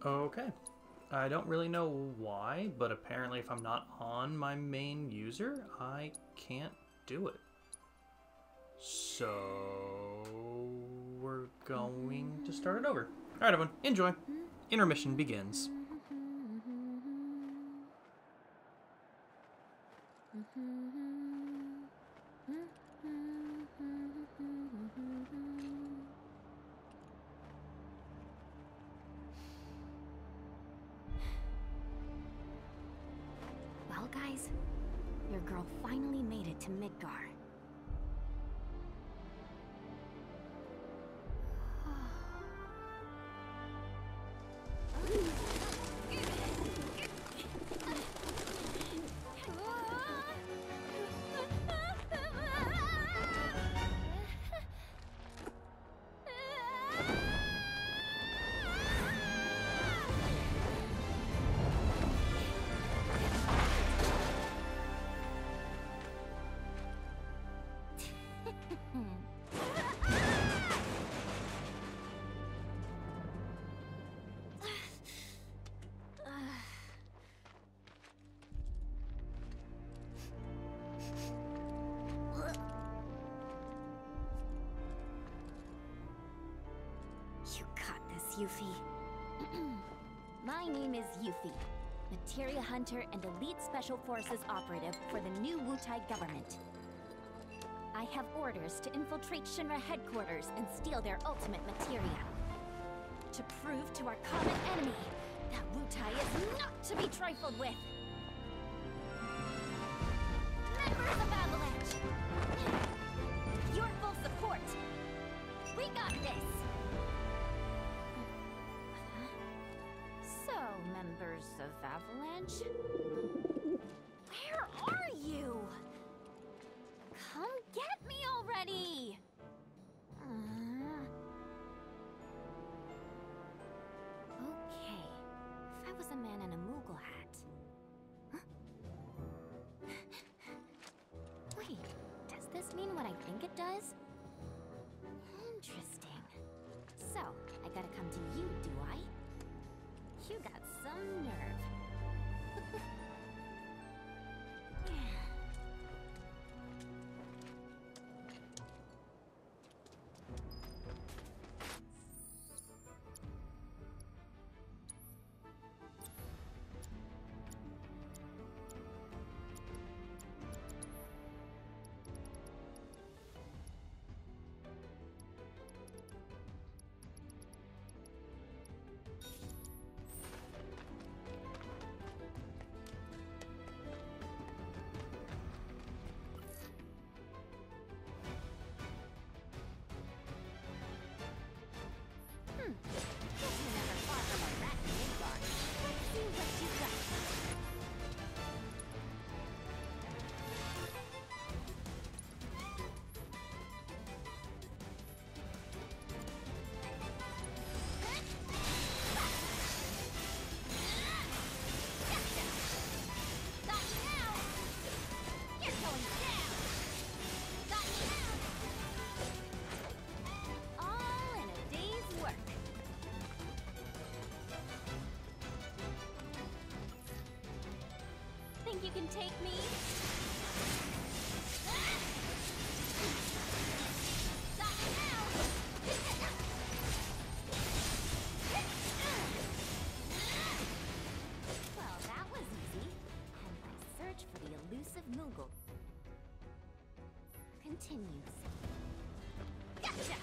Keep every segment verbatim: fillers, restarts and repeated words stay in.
Okay. I don't really know why, but apparently if I'm not on my main user, I can't do it. So we're going to start it over. Alright everyone, enjoy. Intermission begins. Well, guys, your girl finally made it to Midgar. You got this, Yuffie. My name is Yuffie, Materia Hunter and Elite Special Forces operative for the new Wutai government. I have orders to infiltrate Shinra headquarters and steal their ultimate materia. To prove to our common enemy that Wutai is not to be trifled with. Members of Avalanche! With your full support, we got this! So, members of Avalanche, where are you? Come get me already! Uh... Okay, if I was a man in a Moogle hat... Huh? Wait, does this mean what I think it does? Interesting. So, I gotta come to you, do I? You got some nerve. Hmm. Guess you're never far from a rat in Midgar. Let's see what you got. Gotcha! Got you now! You're going down! Got you now! All in a day's work. Think you can take me? Got you now! Well, that was easy. And my search for the elusive Moogle continues. Gotcha!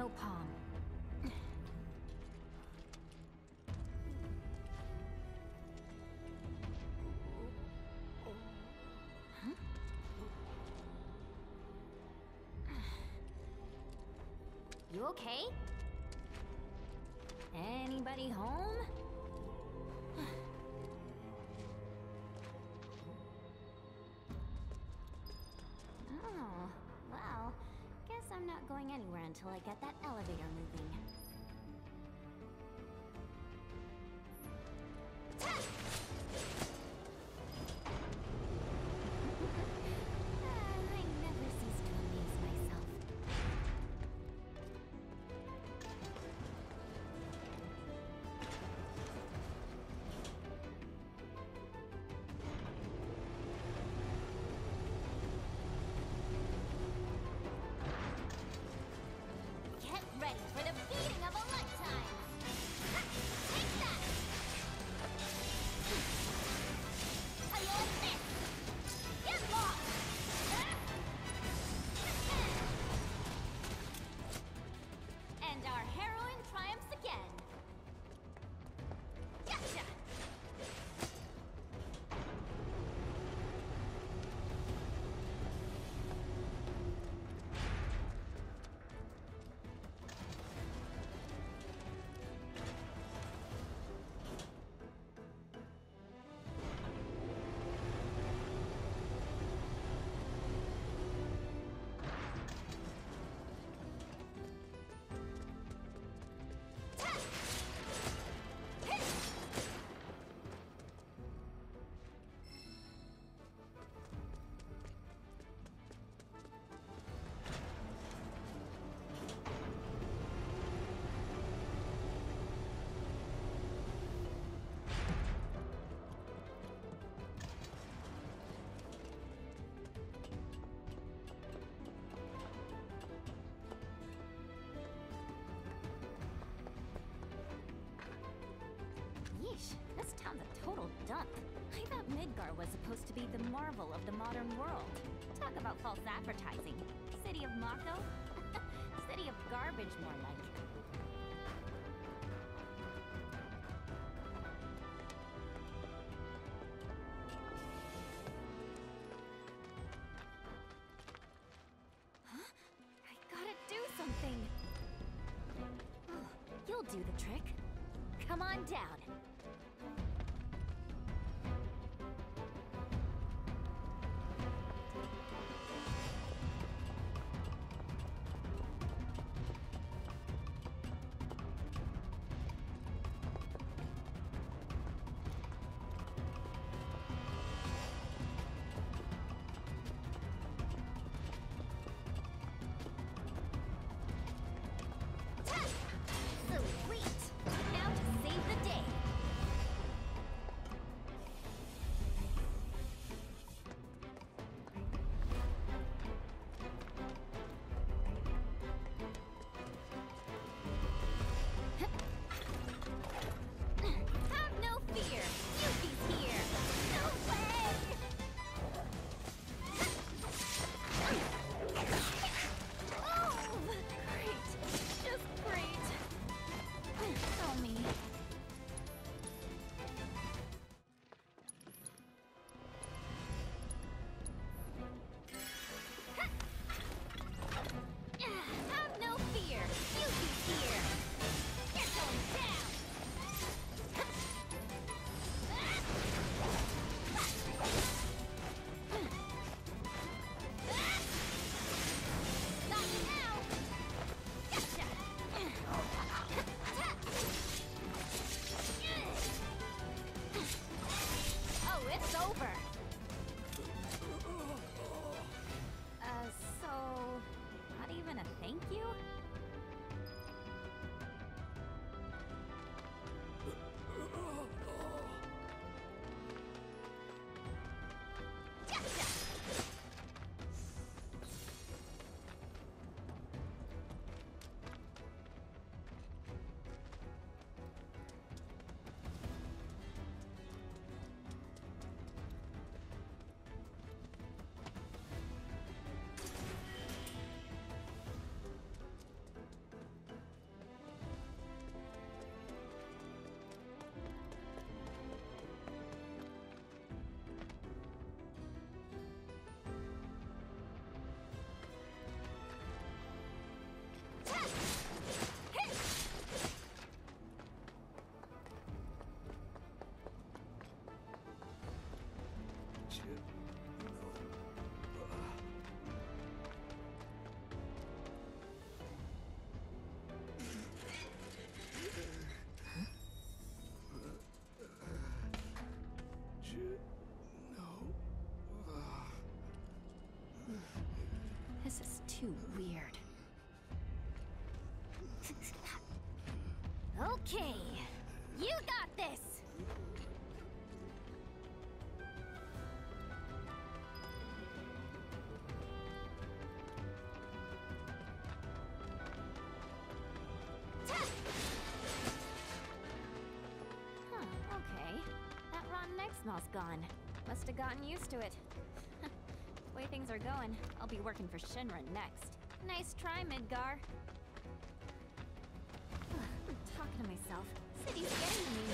Snow Palm. Huh? You okay? Anybody home? Oh, well, guess I'm not going anywhere until I get that elevator moving. I never cease to amaze myself. Get ready for the beating of a lifetime! Ha! Take that! How you like this? Get lost! And our heroine triumphs again! Gotcha! Yeesh, this town's a total dump. I thought Midgar was supposed to be the marvel of the modern world. Talk about false advertising. City of Mako? City of garbage, more like. Huh? I gotta do something. Oh, you'll do the trick. Come on down. Sweet! Now to save the day! Have no fear! Yuffie's here! No way! Oh! Great! Just great! Oh me. Have no fear! Yuffie's here! You're going down! Got you now! Gotcha! Oh, it's over! Uh, so... not even a thank you? Gotcha! too weird. Okay, you got this! Huh, okay. That rotten egg smell's gone. Must have gotten used to it. The way things are going, I'll be working for Shinra next. Nice try, Midgar. I'm talking to myself. City's getting to me.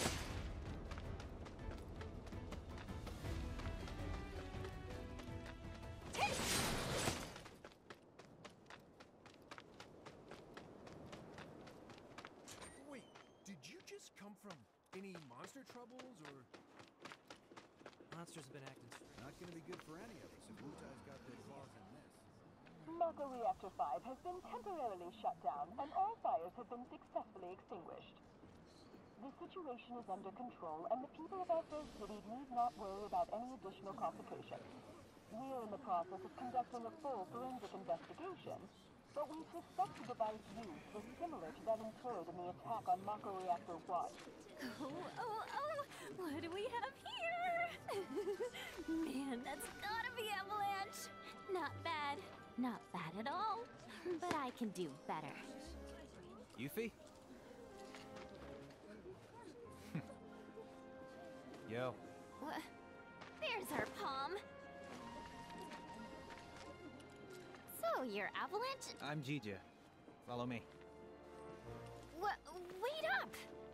Wait, did you just come from any monster troubles, or...? Monsters have been acting strange. Not gonna be good for any of us if Wutai's got their claws in this. Mako Reactor five has been temporarily shut down, and all fires have been successfully extinguished. The situation is under control, and the people of our first city need not worry about any additional complications. We are in the process of conducting a full forensic investigation, but we suspect the device used was similar to that employed in the attack on Mako Reactor one. Oh, oh, oh! What do we have here? Man, that's gotta be Avalanche! Not bad. Not bad at all. But I can do better. Yuffie? Yo. What? There's our palm. So, you're Avalanche? I'm Jija. Follow me. What? Wait up!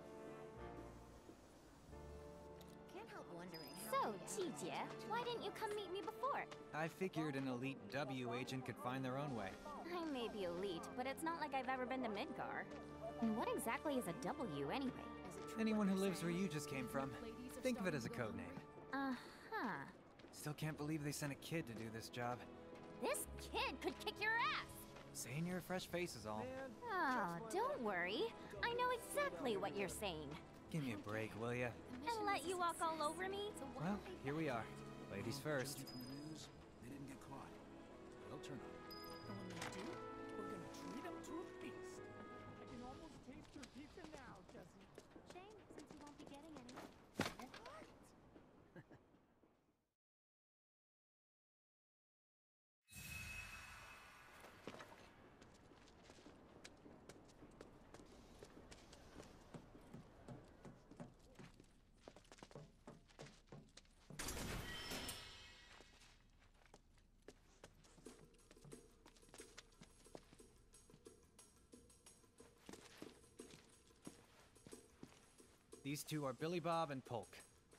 Can't help wondering. So, Jija, why didn't you come meet me before? I figured an elite W agent could find their own way. I may be elite, but it's not like I've ever been to Midgar. And what exactly is a W anyway? Anyone who lives where you just came from. Think of it as a code name. Uh-huh. Still can't believe they sent a kid to do this job. This kid could kick your ass! Saying you're a fresh face is all. Oh, don't worry. I know exactly what you're saying. Give me a break, will ya? And let you walk all over me? Well, here we are. Ladies first. From the news, they didn't get caught. They'll turn up. And when they do, we're gonna treat them to a feast. I can almost taste your pizza now, Jesse. Shame, since you won't be getting any. What? These two are Billy Bob and Polk.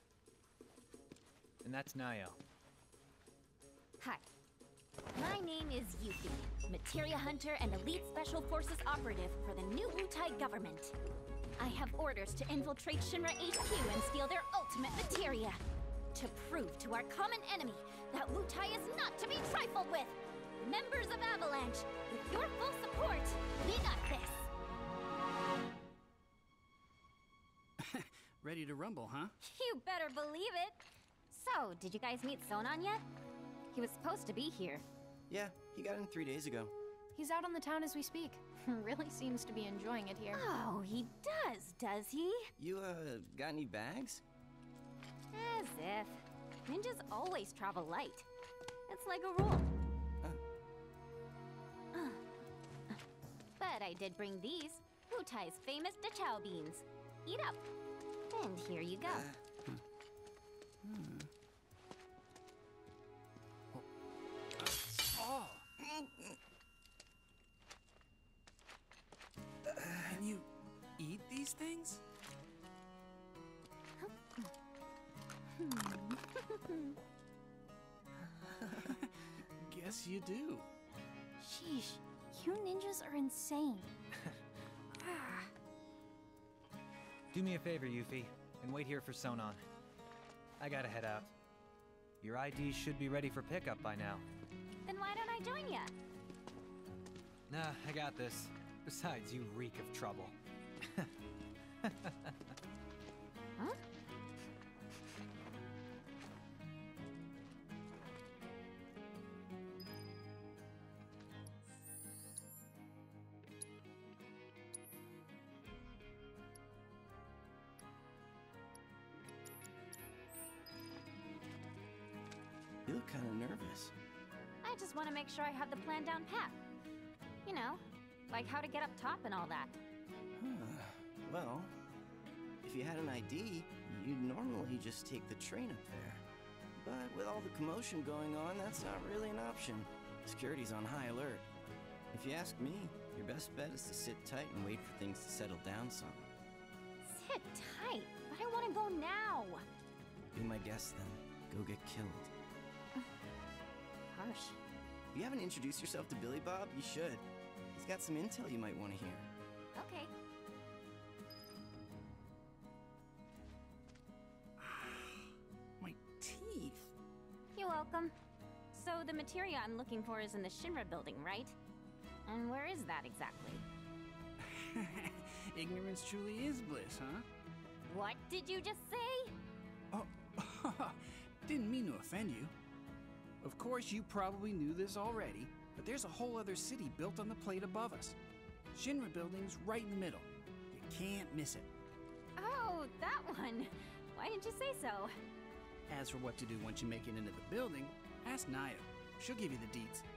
And that's Nayo. Hi. My name is Yuffie, Materia Hunter and Elite Special Forces Operative for the new Wutai government. I have orders to infiltrate Shinra H Q and steal their ultimate materia. To prove to our common enemy that Wutai is not to be trifled with. Members of Avalanche, with your full support, we got this. Ready to rumble, huh? You better believe it. So, did you guys meet Sonon yet? He was supposed to be here. Yeah, he got in three days ago. He's out on the town as we speak. Really seems to be enjoying it here. Oh, he does, does he? You, uh, got any bags? As if. Ninjas always travel light. It's like a rule. Uh. But I did bring these. Wutai's famous Dachau beans. Eat up. And here you go. Uh. Hmm. Oh! Can you eat these things? Guess you do. Sheesh, you ninjas are insane. Do me a favor, Yuffie, and wait here for Sonon. I gotta head out. Your I D should be ready for pickup by now. Then why don't I join ya? Nah, I got this. Besides, you reek of trouble. Huh? You look kind of nervous. I just want to make sure I have the plan down pat. You know, like how to get up top and all that. Well, if you had an I D, you'd normally just take the train up there. But with all the commotion going on, that's not really an option. Security's on high alert. If you ask me, your best bet is to sit tight and wait for things to settle down some. Sit tight, but I want to go now. Be my guest then. Go get killed. Harsh. If you haven't introduced yourself to Billy Bob, you should. He's got some intel you might want to hear. Okay. My teeth. You're welcome. So the materia I'm looking for is in the Shinra building, right? And where is that exactly? Ignorance truly is bliss, huh? What did you just say? Oh, didn't mean to offend you. Of course, you probably knew this already, but there's a whole other city built on the plate above us. Shinra building's right in the middle. You can't miss it. Oh, that one. Why didn't you say so? As for what to do once you make it into the building, ask Naya. She'll give you the deets.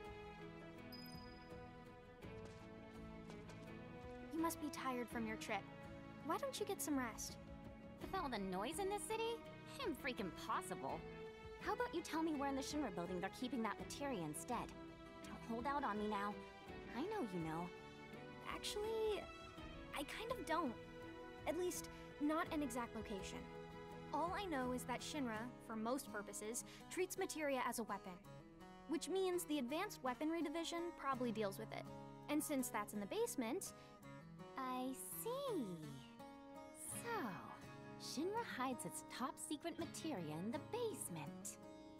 You must be tired from your trip. Why don't you get some rest? With all the noise in this city? Him freaking possible. How about you tell me where in the Shinra building they're keeping that materia instead? Don't hold out on me now. I know you know. Actually, I kind of don't. At least, not an exact location. All I know is that Shinra, for most purposes, treats materia as a weapon. Which means the Advanced Weaponry Division probably deals with it. And since that's in the basement... I see. So, Shinra hides its top secret materia in the basement.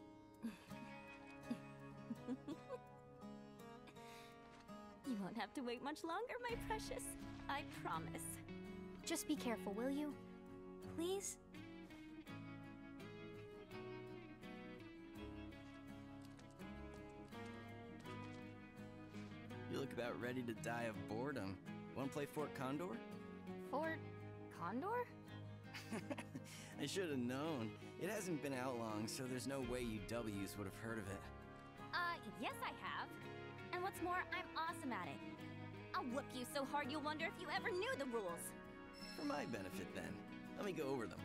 You won't have to wait much longer, my precious. I promise. Just be careful, will you? Please? You look about ready to die of boredom. Want to play Fort Condor? Fort Condor? I should have known. It hasn't been out long, so there's no way you W's would have heard of it. Uh, yes I have. And what's more, I'm awesome at it. I'll whoop you so hard you'll wonder if you ever knew the rules. For my benefit, then. Let me go over them.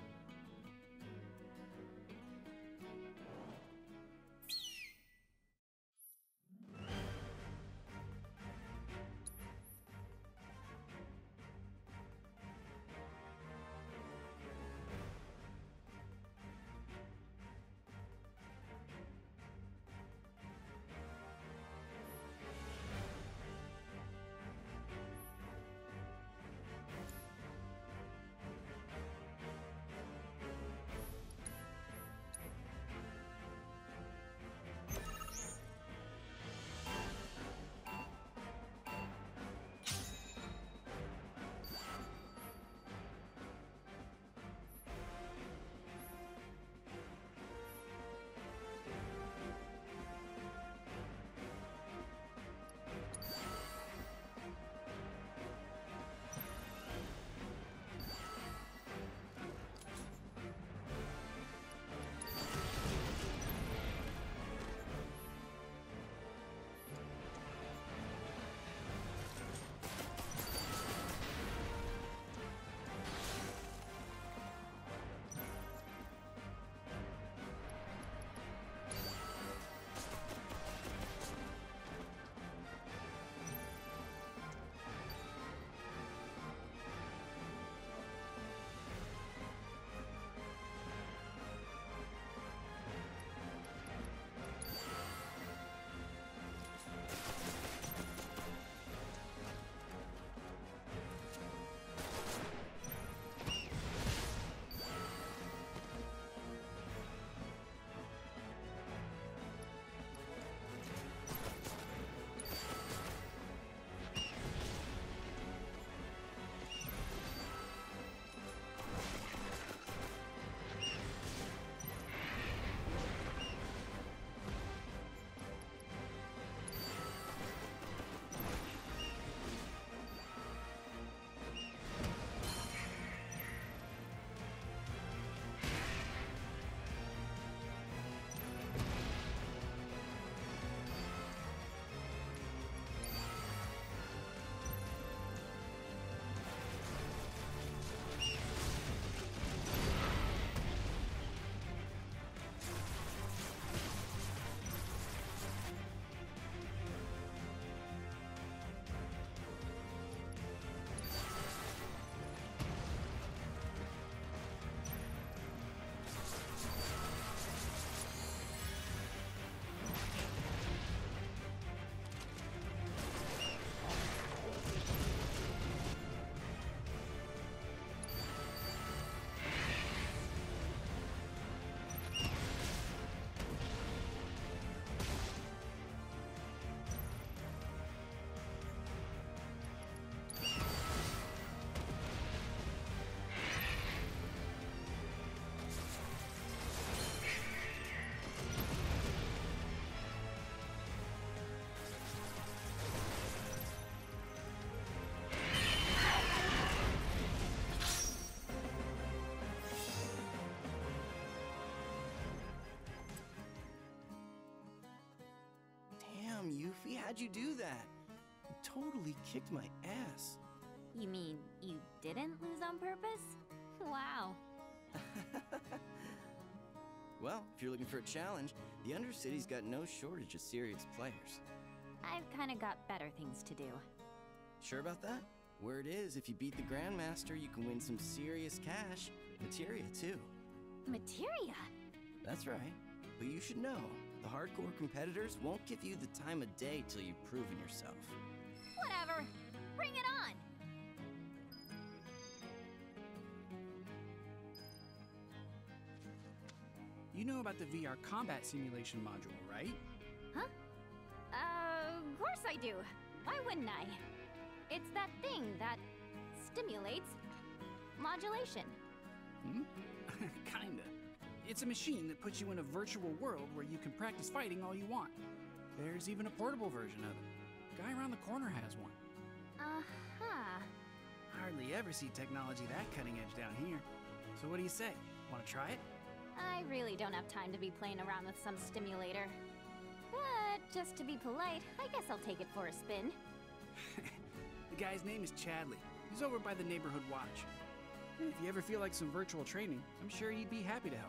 How'd you do that? You totally kicked my ass. You mean you didn't lose on purpose? Wow. Well, if you're looking for a challenge, the Undercity's got no shortage of serious players. I've kinda got better things to do. Sure about that? Word is, if you beat the Grandmaster, you can win some serious cash. Materia, too. Materia? That's right. But you should know, the hardcore competitors won't give you the time of day till you've proven yourself. Whatever. Bring it on! You know about the V R combat simulation module, right? Huh? Uh, of course I do. Why wouldn't I? It's that thing that stimulates modulation. Hmm? Kinda. It's a machine that puts you in a virtual world where you can practice fighting all you want. There's even a portable version of it. Guy around the corner has one. Uh-huh. Hardly ever see technology that cutting edge down here. So what do you say? Want to try it? I really don't have time to be playing around with some stimulator. But just to be polite, I guess I'll take it for a spin. The guy's name is Chadley. He's over by the Neighborhood Watch. If you ever feel like some virtual training, I'm sure he'd be happy to help.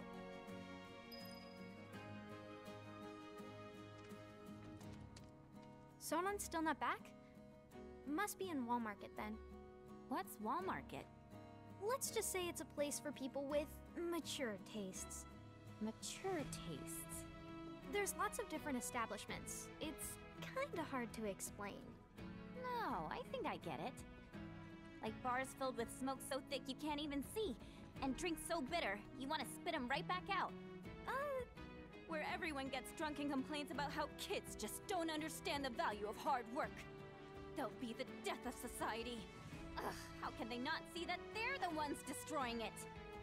Sonon's still not back? Must be in Wall Market then. What's Wall Market? Let's just say it's a place for people with mature tastes. Mature tastes? There's lots of different establishments. It's kinda hard to explain. No, I think I get it. Like bars filled with smoke so thick you can't even see, and drinks so bitter you want to spit them right back out. Uh, where everyone gets drunk and complains about how kids just don't understand the value of hard work. They'll be the death of society. Ugh, how can they not see that they're the ones destroying it?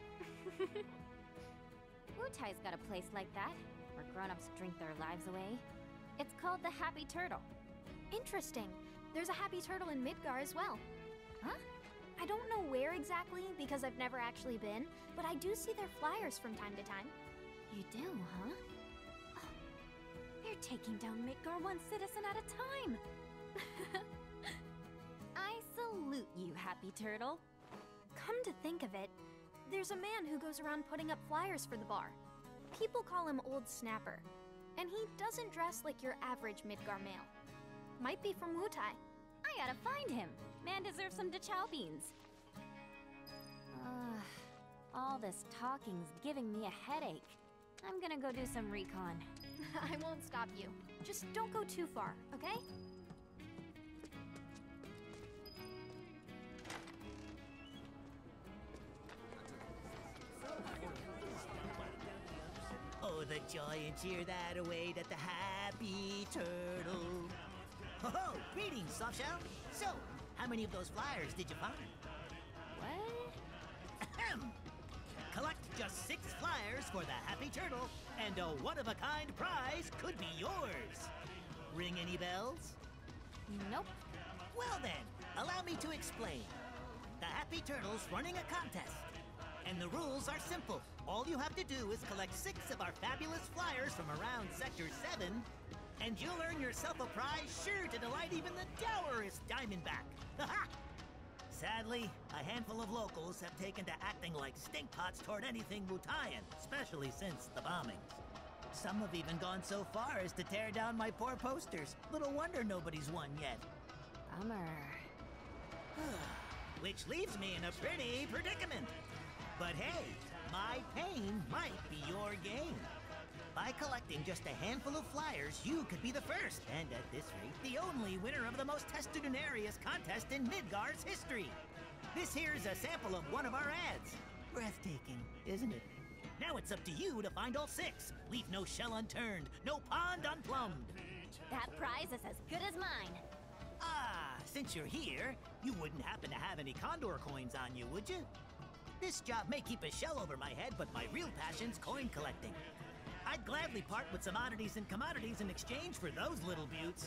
Wutai's got a place like that, where grown-ups drink their lives away. It's called the Happy Turtle. Interesting. There's a Happy Turtle in Midgar as well. Huh? I don't know where exactly, because I've never actually been, but I do see their flyers from time to time. You do, huh? Oh, they're taking down Midgar one citizen at a time! I salute you, Happy Turtle. Come to think of it, there's a man who goes around putting up flyers for the bar. People call him Old Snapper, and he doesn't dress like your average Midgar male. Might be from Wutai. I gotta find him. Man deserves some Dachau beans. Ugh, all this talking's giving me a headache. I'm gonna go do some recon. I won't stop you. Just don't go too far, okay? Oh, the joy and cheer that await at the Happy Turtle. Ho ho! Greetings, Softshell. So, how many of those flyers did you find? What? Ahem! Collect just six flyers for the Happy Turtle, and a one-of-a-kind prize could be yours. Ring any bells? Nope. Well then, allow me to explain. The Happy Turtle's running a contest. And the rules are simple. All you have to do is collect six of our fabulous flyers from around Sector seven, and you'll earn yourself a prize sure to delight even the dourest Diamondback. Ha! Sadly, a handful of locals have taken to acting like stinkpots toward anything Wutaian, especially since the bombings. Some have even gone so far as to tear down my poor posters. Little wonder nobody's won yet. Bummer. Which leaves me in a pretty predicament. But hey, my pain might be your gain. By collecting just a handful of flyers, you could be the first, and at this rate, the only winner of the most testudinarious contest in Midgar's history. This here's a sample of one of our ads. Breathtaking, isn't it? Now it's up to you to find all six. Leave no shell unturned, no pond unplumbed. That prize is as good as mine. Ah, since you're here, you wouldn't happen to have any Condor coins on you, would you? This job may keep a shell over my head, but my real passion's coin collecting. I'd gladly part with some oddities and commodities in exchange for those little beauts.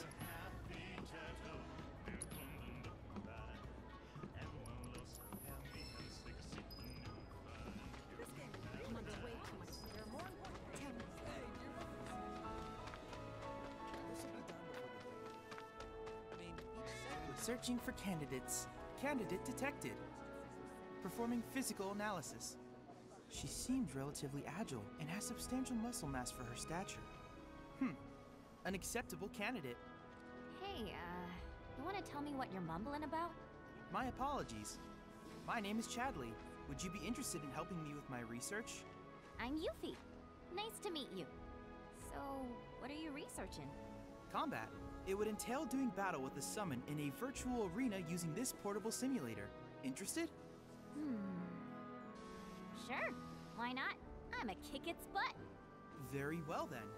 Searching for candidates. Candidate detected. Performing physical analysis. She seems relatively agile and has substantial muscle mass for her stature. Hmm. An acceptable candidate. Hey, uh, you want to tell me what you're mumbling about? My apologies. My name is Chadley. Would you be interested in helping me with my research? I'm Yuffie. Nice to meet you. So, what are you researching? Combat. It would entail doing battle with a summon in a virtual arena using this portable simulator. Interested? Hmm. Sure. Why not? I'm a kick its butt. Very well then.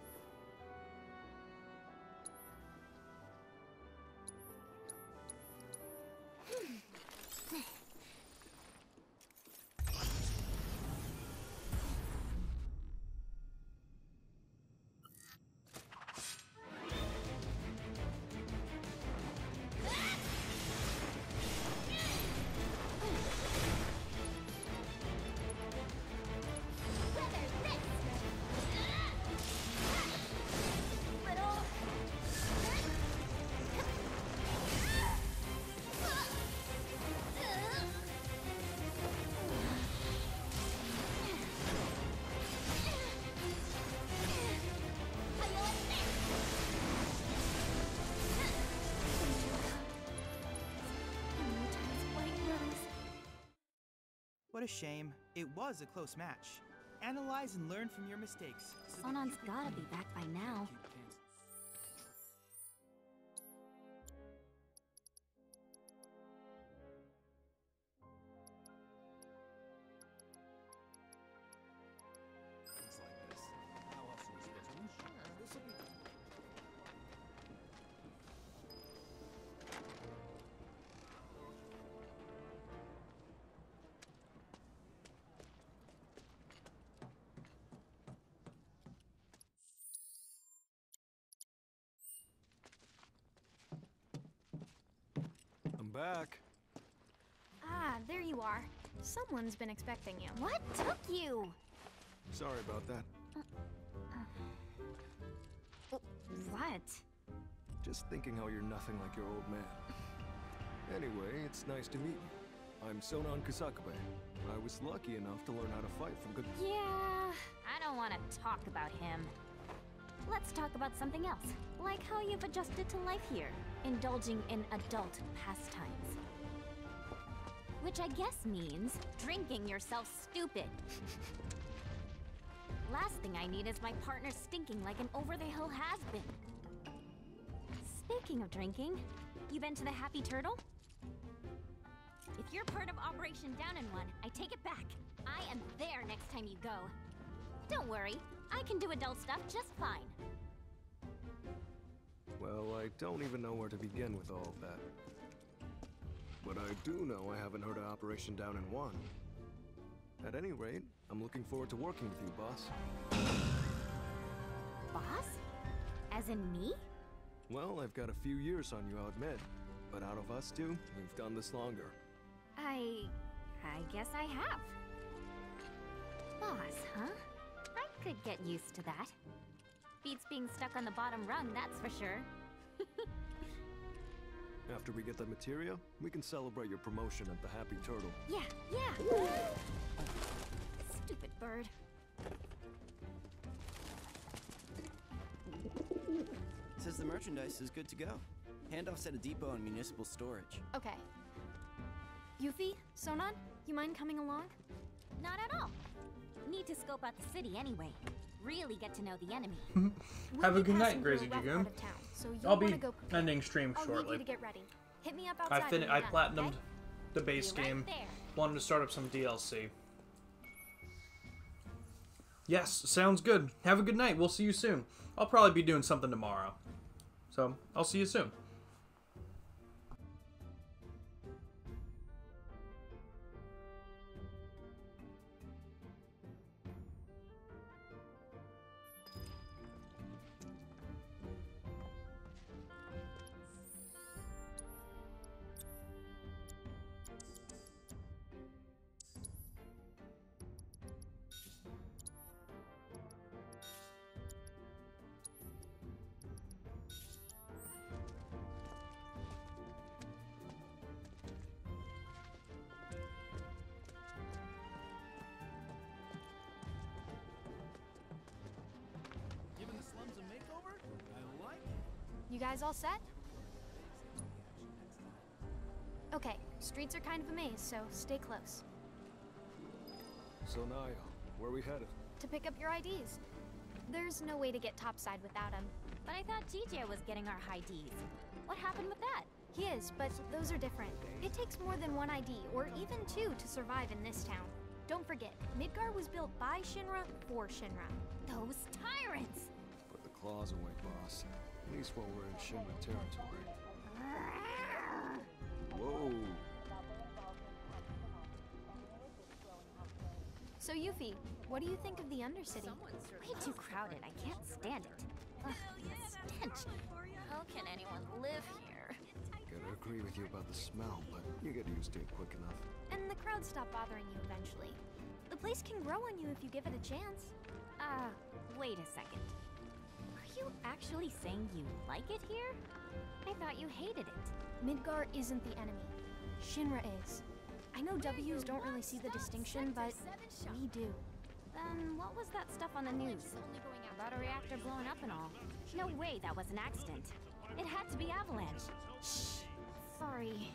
What a shame. It was a close match. Analyze and learn from your mistakes. So Sonon's gotta be back by now. Things like this. How else are we supposed to ensure this will be done? I'm back. Ah, there you are. Someone's been expecting you. What took you? Sorry about that. What? Just thinking how you're nothing like your old man. Anyway, it's nice to meet you. I'm Sonon Kusakabe. I was lucky enough to learn how to fight from good... Yeah, I don't want to talk about him. Let's talk about something else, like how you've adjusted to life here, indulging in adult pastimes. Which I guess means drinking yourself stupid. Last thing I need is my partner stinking like an over-the-hill has-been. Speaking of drinking, you been to the Happy Turtle? If you're part of Operation Down in One, I take it back. I am there next time you go. Don't worry, I can do adult stuff just fine. Well, I don't even know where to begin with all of that. But I do know I haven't heard of Operation Down in One. At any rate, I'm looking forward to working with you, boss. Boss? As in me? Well, I've got a few years on you, I'll admit. But out of us two, we've done this longer. I... I guess I have. Boss, huh? I could get used to that. Beats being stuck on the bottom rung, that's for sure. After we get the materia, we can celebrate your promotion at the Happy Turtle. Yeah, yeah! Stupid bird. Says the merchandise is good to go. Handoff's at a depot and municipal storage. Okay. Yuffie, Sonon, you mind coming along? Not at all. Need to scope out the city anyway. Really get to know the enemy. Have We'll a be good passing night, through a Crazy rough Dragoon. part of town, so you'll I'll be wanna go prepared. ending stream I'll shortly. need you to get ready. Hit me up outside. I fin when I you're done, platinumed okay? the base Be right game. there. Wanted to start up some D L C. Yes, sounds good. Have a good night. We'll see you soon. I'll probably be doing something tomorrow. So, I'll see you soon. You guys all set? Okay, streets are kind of a maze, so stay close. So Naya, where are we headed? To pick up your I Ds. There's no way to get topside without him. But I thought T J was getting our I Ds. What happened with that? He is, but those are different. It takes more than one I D, or even two, to survive in this town. Don't forget, Midgar was built by Shinra for Shinra. Those tyrants! Put the claws away, boss. At least while we're in Shinra territory. Whoa! So Yuffie, what do you think of the Undercity? Way too crowded. I can't stand it. Ugh, the stench. How can anyone live here? Gotta agree with you about the smell, but you get used to it quick enough. And the crowds stop bothering you eventually. The place can grow on you if you give it a chance. Uh, wait a second. Are you actually saying you like it here? I thought you hated it. Midgar isn't the enemy. Shinra is. I know W's don't really see the distinction, but we do. Then what was that stuff on the news? About a reactor blowing up and all. No way that was an accident. It had to be Avalanche. Shh. Sorry.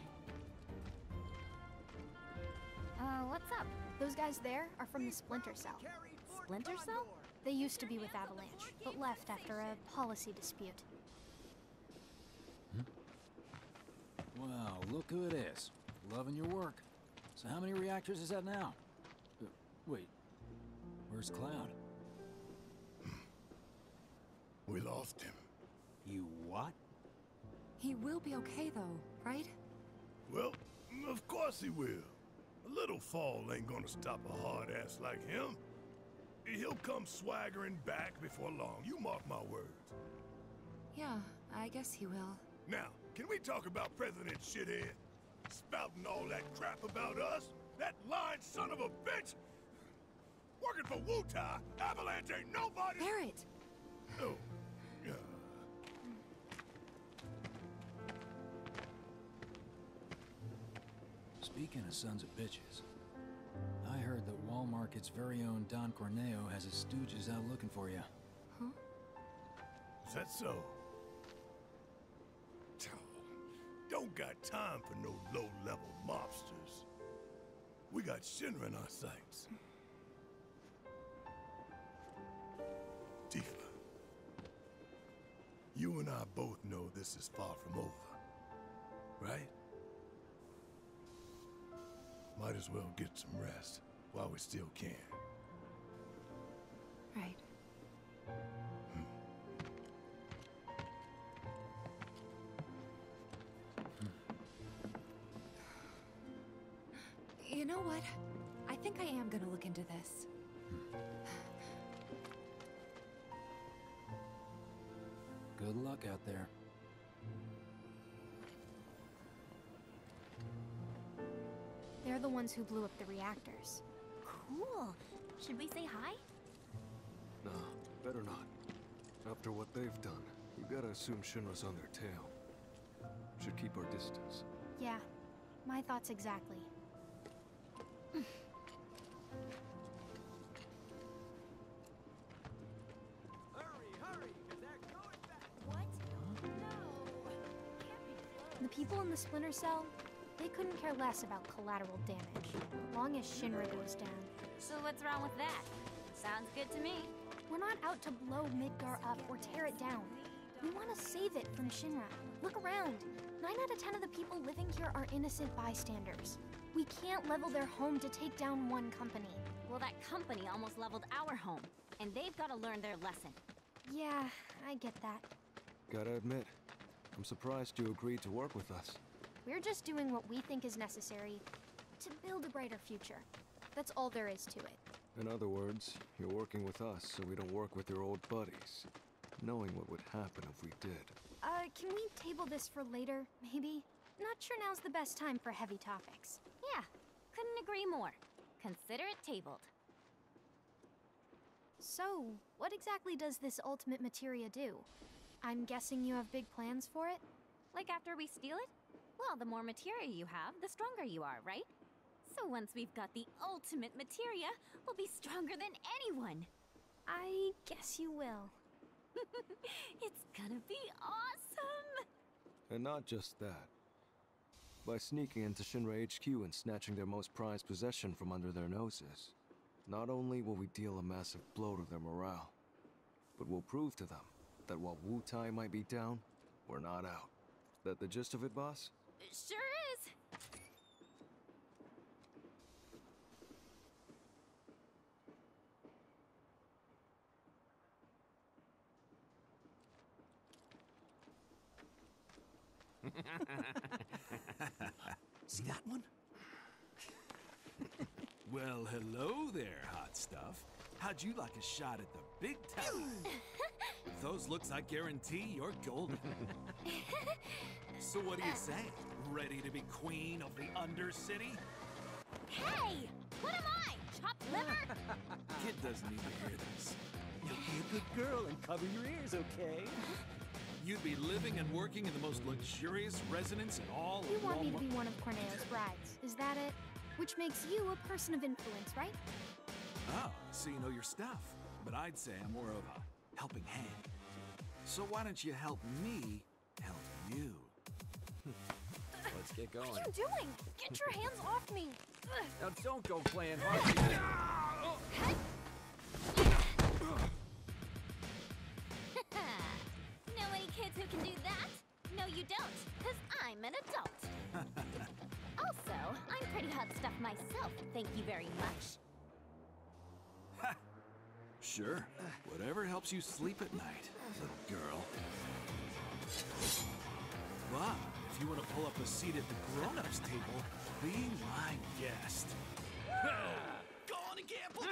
Uh, what's up? Those guys there are from the Splinter Cell. Splinter Cell? They used to be with Avalanche, but left after a policy dispute. Wow, look who it is. Loving your work. So how many reactors is that now? Uh, wait, where's Cloud? We lost him. You what? He will be okay though, right? Well, of course he will. A little fall ain't gonna stop a hard ass like him. He'll come swaggering back before long, you mark my words. Yeah, I guess he will. Now, can we talk about President Shithead? Spouting all that crap about us? That lying son of a bitch? Working for Wutai, Avalanche ain't nobody— Barret! Oh, yeah. Speaking of sons of bitches, I heard that Wall Market's very own Don Corneo has his stooges out looking for you. Huh? Is that so? Don't got time for no low-level mobsters. We got Shinra in our sights. Tifa, you and I both know this is far from over, right? Might as well get some rest while we still can. Right. You know what? I think I am gonna look into this. Good luck out there. They're the ones who blew up the reactors. Cool. Should we say hi? Nah, better not. After what they've done, you gotta assume Shinra's on their tail. Should keep our distance. Yeah, my thoughts exactly. The people in the Splinter Cell, they couldn't care less about collateral damage, as long as Shinra goes down. So what's wrong with that? Sounds good to me. We're not out to blow Midgar up or tear it down. We want to save it from Shinra. Look around. Nine out of ten of the people living here are innocent bystanders. We can't level their home to take down one company. Well, that company almost leveled our home, and they've got to learn their lesson. Yeah, I get that. Gotta admit, I'm surprised you agreed to work with us. We're just doing what we think is necessary to build a brighter future. That's all there is to it. In other words, you're working with us so we don't work with your old buddies, knowing what would happen if we did. Uh, can we table this for later, maybe? Not sure now's the best time for heavy topics. Yeah, couldn't agree more. Consider it tabled. So, what exactly does this ultimate materia do? I'm guessing you have big plans for it? Like after we steal it? Well, the more materia you have, the stronger you are, right? So once we've got the ultimate materia, we'll be stronger than anyone. I guess you will. It's gonna be awesome! And not just that. By sneaking into Shinra H Q and snatching their most prized possession from under their noses, not only will we deal a massive blow to their morale, but we'll prove to them that while Wutai might be down, we're not out. That the gist of it, boss? Sure is! See that one? Well, hello there, hot stuff. How'd you like a shot at the big time? With those looks, I guarantee you're golden. So what do you say? Ready to be queen of the Undercity? Hey! What am I? Chopped liver? Kid doesn't need to hear this. You'll be a good girl and cover your ears, okay? You'd be living and working in the most luxurious residence in all You of want me to Walmart. be one of Corneo's brides, is that it? Which makes you a person of influence, right? Oh, so you know your stuff. But I'd say I'm more of a helping hand. So why don't you help me help you? Let's get going. What are you doing? Get your hands off me! Now don't go playing hard. Know any kids who can do that? No, you don't, because I'm an adult. Also, I'm pretty hot stuff myself, thank you very much. Sure. Whatever helps you sleep at night, little girl. But if you want to pull up a seat at the grown-ups table, be my guest. Go on and gamble!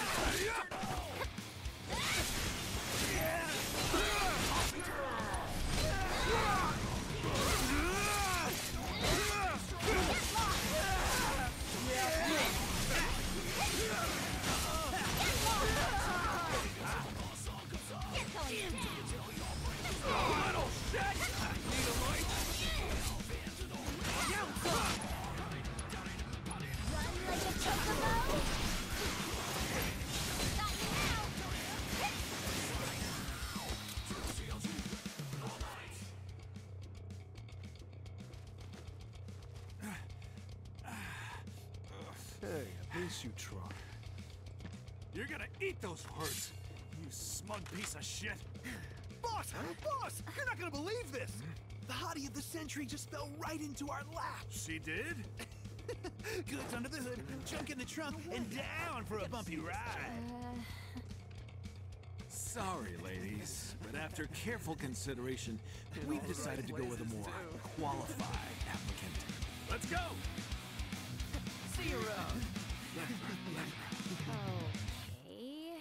Hey, at least you tried. You're gonna eat those words, you smug piece of shit. Boss! Boss! You're not gonna believe this! The hottie of the century just fell right into our lap! She did? Goods under the hood, junk in the trunk, and down for a bumpy ride! Sorry, ladies, but after careful consideration, we've decided to go with a more qualified applicant. Let's go! See you around! Okay.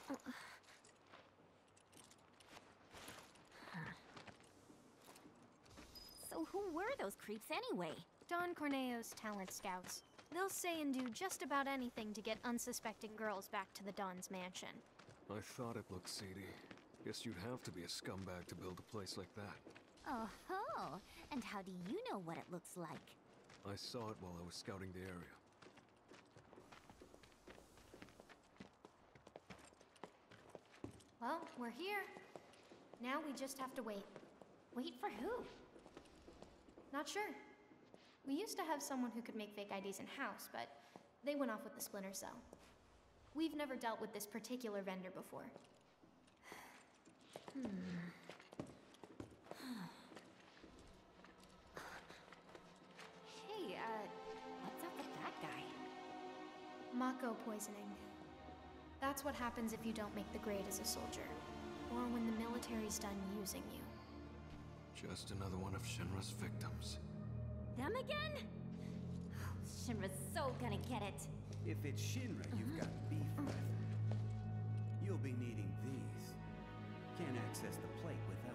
So who were those creeps anyway? Don Corneo's talent scouts. They'll say and do just about anything to get unsuspecting girls back to the Don's mansion. I thought it looked seedy. Guess you'd have to be a scumbag to build a place like that. Oh ho! And how do you know what it looks like? I saw it while I was scouting the area. Well, we're here. Now we just have to wait. Wait for who? Not sure. We used to have someone who could make fake I Ds in-house, but they went off with the Splinter Cell. We've never dealt with this particular vendor before. Hmm. Hey, uh, what's up with that guy? Mako poisoning. That's what happens if you don't make the grade as a soldier. Or when the military's done using you. Just another one of Shinra's victims. Them again? Shinra's so gonna get it. If it's Shinra you've got beef with, you'll be needing these. Can't access the plate without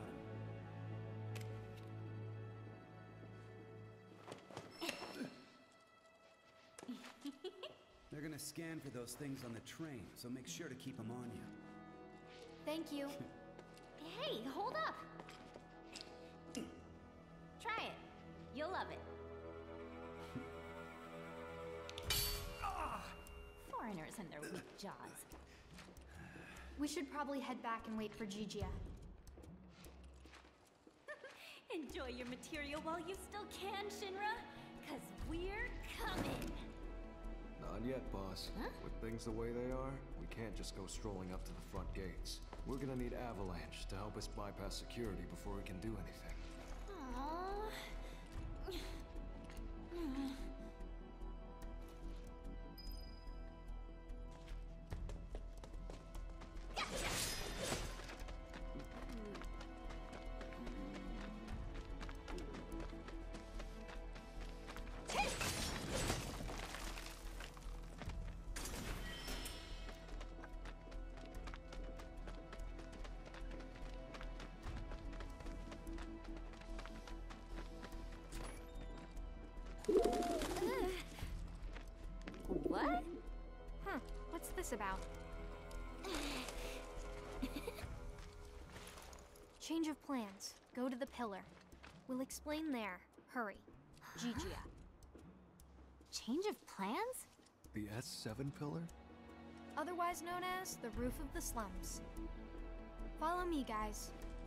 them. They're gonna scan for those things on the train, so make sure to keep them on you. Thank you. Hey, hold up! Try it. You'll love it. Foreigners and their weak jaws. We should probably head back and wait for Gigia. Enjoy your material while you still can, Shinra, cause we're coming. Not yet, boss. Huh? With things the way they are, we can't just go strolling up to the front gates. We're gonna need Avalanche to help us bypass security before we can do anything. Aww. What? Huh, what's this about? Change of plans. Go to the pillar. We'll explain there. Hurry. Gigia. Change of plans? The S seven pillar? Otherwise known as the roof of the slums. Follow me, guys.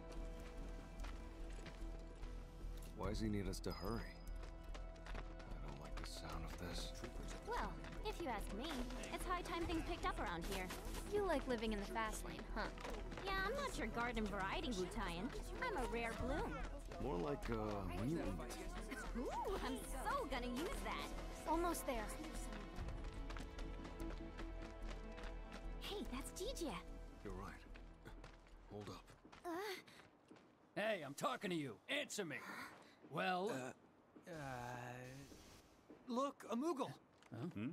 Why does he need us to hurry? I don't like the sound of this. Well, if you ask me, it's high time things picked up around here. You like living in the fast lane, huh? Yeah, I'm not your garden variety Wutaian. I'm a rare bloom. More like a mutant. Ooh, I'm so gonna use that. Almost there. Hey, that's Gigia. You're right. Hold up. Uh, Hey, I'm talking to you. Answer me. Well, Uh, look, a Moogle. Huh? Hmm?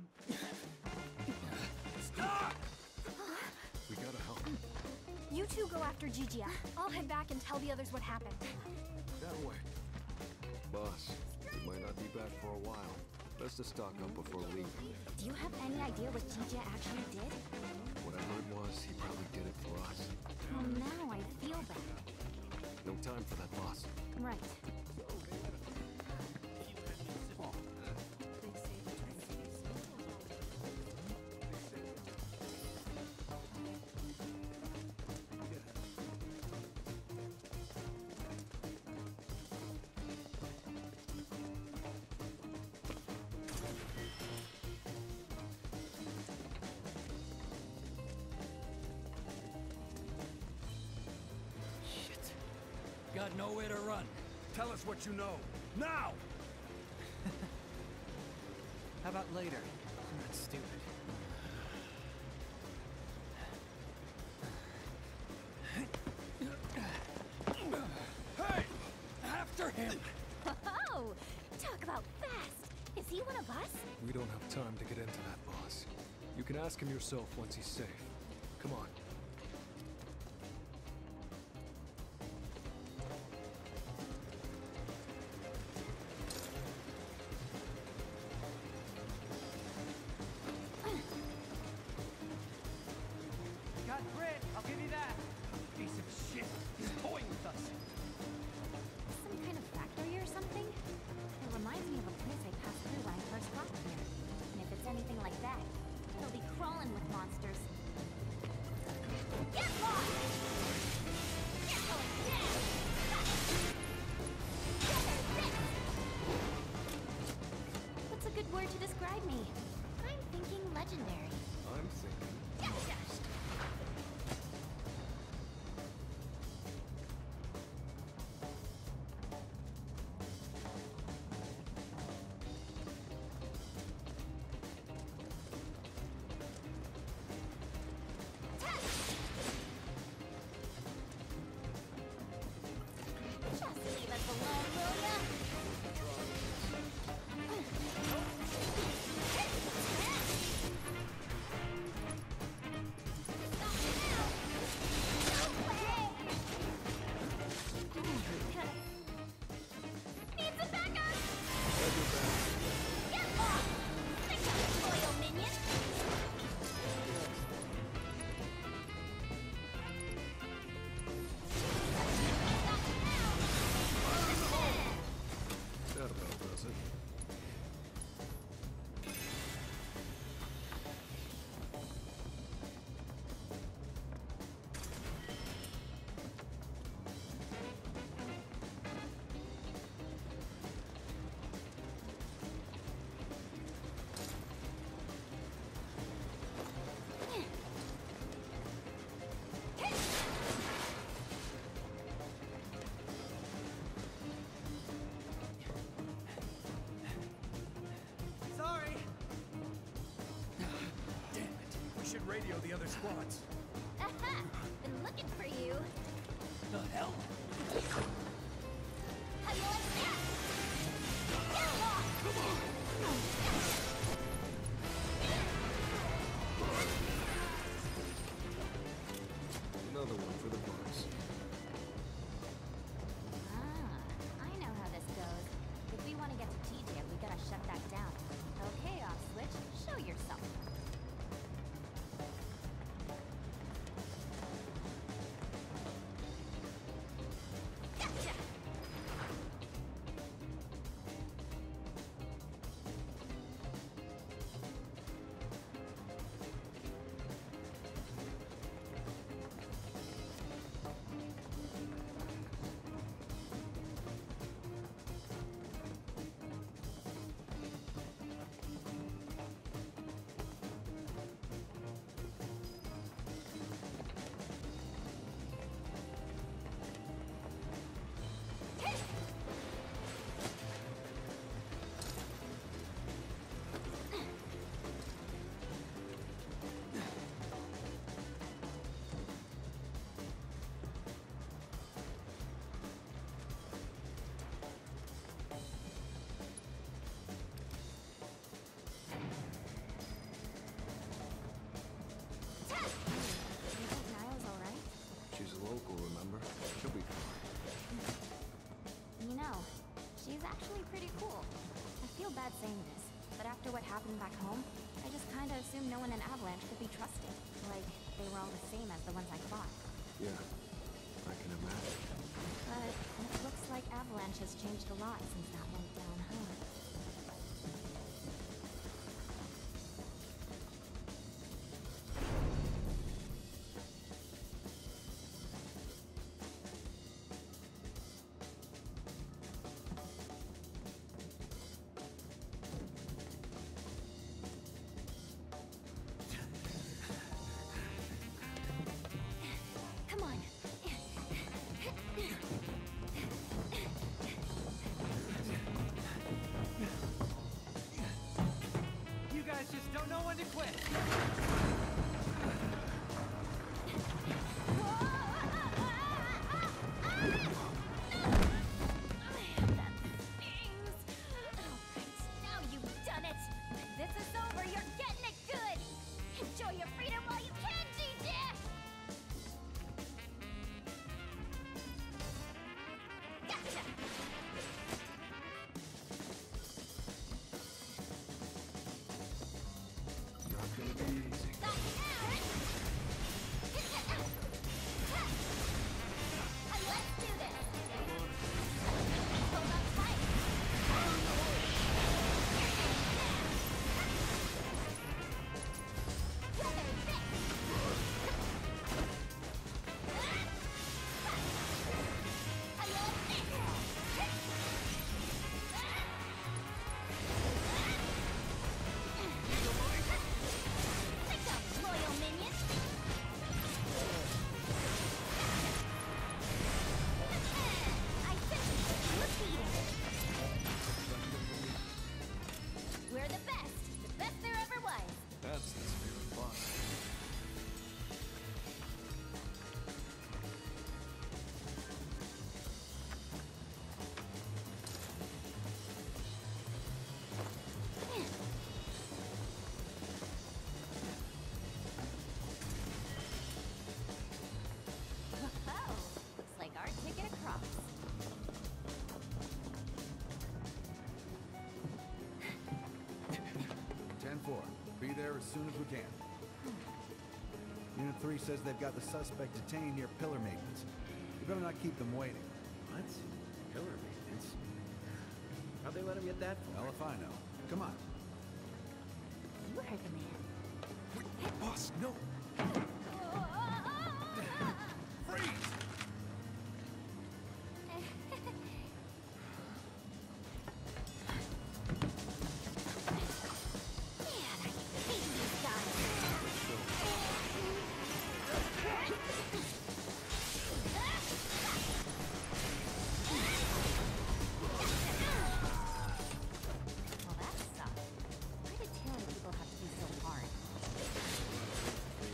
Stop! We gotta help. You two go after Gigia. I'll head back and tell the others what happened. That way. Boss, we might not be back for a while. Best to stock up before leaving. do you have any idea what Gigia actually did? What I heard was he probably did it for us. Well, now I feel bad. No time for that, boss. Right. Got nowhere to run. Tell us what you know. Now! How about later? I'm not stupid. Hey! After him! Oh, talk about fast. Is he one of us? We don't have time to get into that, boss. You can ask him yourself once he's safe. Come on. Got grit, I'll give you that. Piece of shit. He's toying with us. Some kind of factory or something? It reminds me of a place I passed through when I first got here. And if it's anything like that, he'll be crawling with monsters. radio the other squads. Aha! Been looking for you. The hell? How you like that? Come on! Another one for the books. Ah, I know how this goes. If we want to get to T J, we gotta shut that down. Okay, off switch, show yourself. Gotcha! Local, remember? She'll be fine. You know, she's actually pretty cool. I feel bad saying this, but after what happened back home, I just kinda assumed no one in Avalanche could be trusted. Like, they were all the same as the ones I fought. Yeah, I can imagine. But it looks like Avalanche has changed a lot since that went down, huh? Come on. You guys just don't know when to quit. Now you've done it! This is over, you're getting it good! Enjoy your freedom while you can, G J! Gotcha! Not gonna be easy. Let's do this! Hold on tight! We're the best! The best there ever was! That's the spirit, boss. Oh, looks like our ticket across. ten four. Be there as soon as we can. Unit three says they've got the suspect detained near pillar maintenance. You better not keep them waiting. What? Pillar maintenance? How'd they let him get that far? Well, if I know. Come on. You heard the man. Wait, boss, no! Freeze! Well, that sucks. Why did Terran people have to be so hard?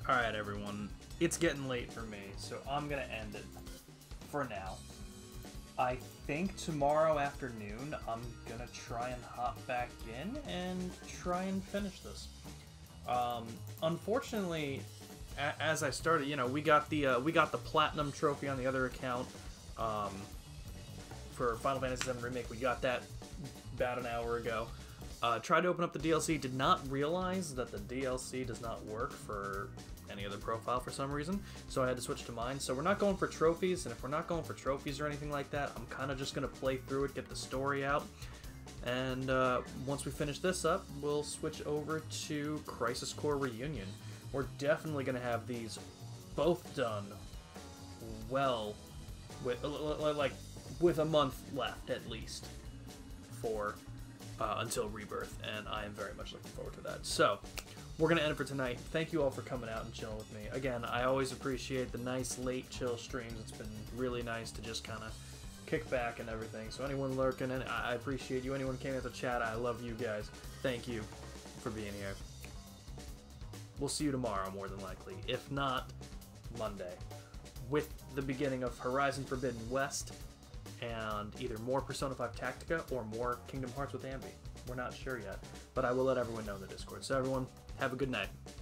Alright, everyone. It's getting late for me, so I'm gonna end it for now. I think tomorrow afternoon I'm gonna try and hop back in and try and finish this. Um, unfortunately, a as I started, you know, we got the uh, we got the platinum trophy on the other account um, for Final Fantasy seven Remake. We got that about an hour ago. Uh, tried to open up the D L C. Did not realize that the D L C does not work for any other profile for some reason, so I had to switch to mine. So we're not going for trophies, and if we're not going for trophies or anything like that, I'm kind of just going to play through it, get the story out, and uh, once we finish this up, we'll switch over to Crisis Core Reunion. We're definitely going to have these both done well, with like with a month left at least for uh, until Rebirth, and I am very much looking forward to that. So we're going to end it for tonight. Thank you all for coming out and chilling with me. Again, I always appreciate the nice late chill streams. It's been really nice to just kind of kick back and everything. So anyone lurking, and I appreciate you. Anyone came out to chat, I love you guys. Thank you for being here. We'll see you tomorrow, more than likely. If not, Monday, with the beginning of Horizon Forbidden West and either more Persona five Tactica or more Kingdom Hearts with Ambi. We're not sure yet, but I will let everyone know in the Discord. So everyone, have a good night.